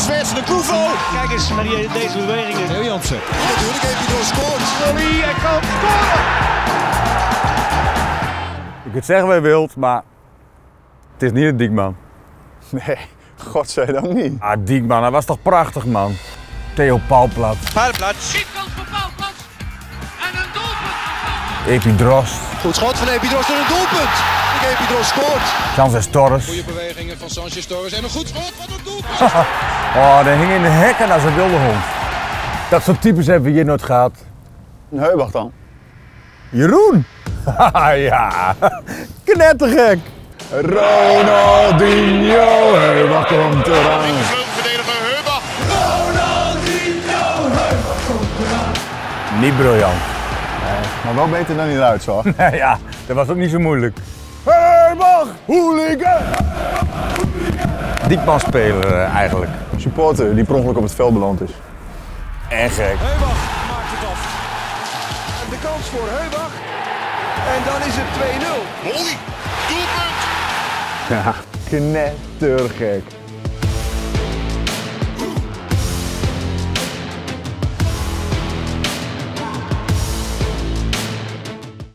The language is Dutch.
Zwerts de Koevo. Kijk eens naar deze bewegingen. Heel Jansen. Natuurlijk heeft hij gescoord. Volley, hij kan scoren. Je kunt zeggen wat je wilt, maar het is niet een Diekman. Nee, godzijdank niet. Ah, Diekman, dat was toch prachtig, man. Theo Pauwplat. Paardenplaats. Schietkans voor Pauwplat. En een doelpunt. Epidrost. Goed schot van Epidrost en een doelpunt. Epidrost scoort. Chances Torres. Goede bewegingen van Sanchez Torres en een goed schot. Wat een doelpunt. Oh, dat hing in de hekken als een wilde hond. Dat soort types hebben we hier nooit gehad. Een Heubach dan. Jeroen! Haha, ja, knettergek! Ronaldinho, Heubach komt eraan. Vleugelverdediger Heubach. Niet briljant. Maar wel beter dan hij eruit zag. Ja, dat was ook niet zo moeilijk. Heubach, hooligan! Diekman-speler eigenlijk. Een supporter die per ongeluk op het veld beland is. En gek. Heubach maakt het af. En de kans voor Heubach. En dan is het 2-0. Mooi. Doelpunt. Ja, knettergek.